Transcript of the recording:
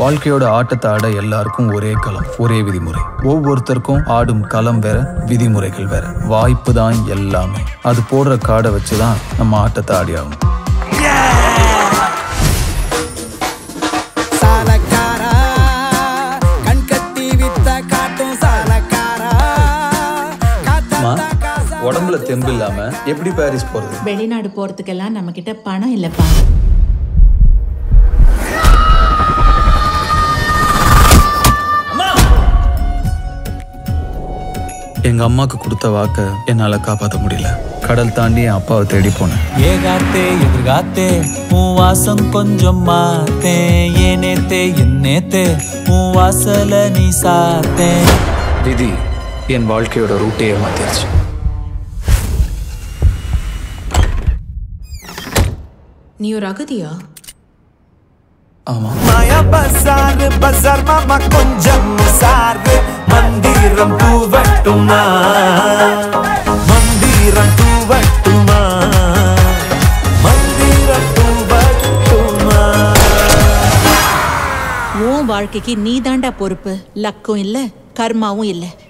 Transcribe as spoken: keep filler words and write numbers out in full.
வாழ்க்கையோட ஆட்டத்தை ஆட எல்லாருக்கும் ஒரே களம், ஒரே விதிமுறை. ஒவ்வொருத்தருக்கும் ஆடும் களம் வேற, விதிமுறைகள் வேற. வாய்ப்பு தான் எல்லாமே. அது போடுற காடை வச்சுதான் நம்ம ஆட்டத்தை ஆடி ஆகணும். உடம்புல தெம்பு இல்லாம எப்படி பாரிஸ் போறது? வெளிநாடு போறதுக்கெல்லாம் நம்ம கிட்ட பணம் இல்லப்பா. எங்க அம்மாக்கு கொடுத்த வாக்க என்னால காப்பாற்ற முடியல. கடல் தாண்டி என் அப்பாவை தேடி போனேன். ஏகாத்தே எதிர்காத்தே உன் வாசம் கொஞ்சம் மாத்தே, ஏனேத்தே என்னேத்தே உன் வாசல நீ சாத்தே. விதி என் வாழ்க்கையோட ரூட்டையே மாத்திருச்சு. நீ ஒரு அகதியா? ஆமா. மாயா பசார் பசார் மாமா கொஞ்சம் சாரு மந்திரம் தூவட்டுமா, மந்திரம் தூவட்டுமா, மந்திரம் தூவட்டுமா. உன் வாழ்க்கைக்கு நீ தாண்டா பொறுப்பு. லக்கும் இல்ல, கர்மாவும் இல்ல.